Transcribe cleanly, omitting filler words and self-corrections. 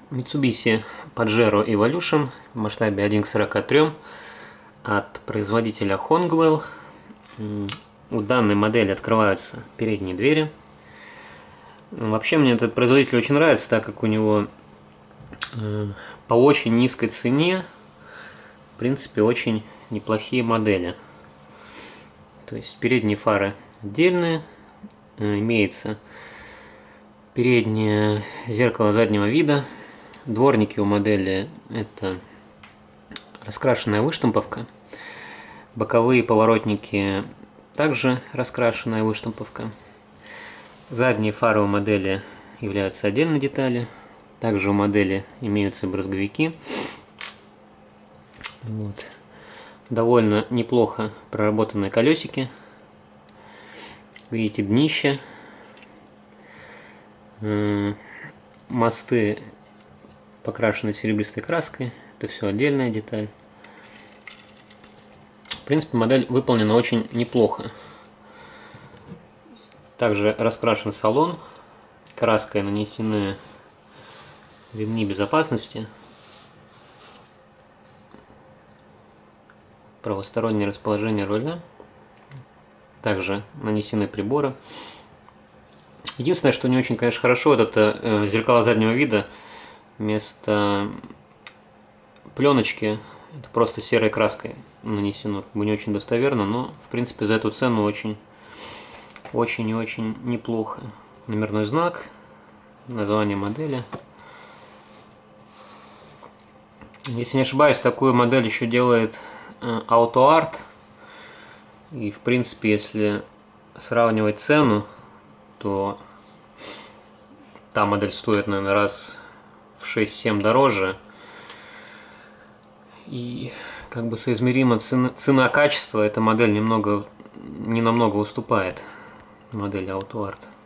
Mitsubishi Pajero Evolution в масштабе 1:43 от производителя Hongwell. У данной модели открываются передние двери. Вообще мне этот производитель очень нравится, так как у него по очень низкой цене, в принципе, очень неплохие модели. То есть передние фары отдельные, имеется переднее зеркало заднего вида. Дворники у модели это раскрашенная выштамповка. Боковые поворотники также раскрашенная выштамповка. Задние фары у модели являются отдельной деталью. Также у модели имеются брызговики. Вот. Довольно неплохо проработанные колесики. Видите, днище. Мосты покрашены серебристой краской. Это все отдельная деталь. В принципе, модель выполнена очень неплохо. Также раскрашен салон. Краской нанесены ремни безопасности. Правостороннее расположение руля. Также нанесены приборы. Единственное, что не очень, конечно, хорошо, это зеркала заднего вида. Вместо пленочки это просто серой краской нанесено. Как бы не очень достоверно, но в принципе за эту цену очень и очень неплохо. Номерной знак, название модели. Если не ошибаюсь, такую модель еще делает AutoArt. И в принципе, если сравнивать цену, то та модель стоит, наверное, раз в 6-7 дороже. И как бы соизмеримо цена-качество, эта модель не намного уступает модели AutoArt.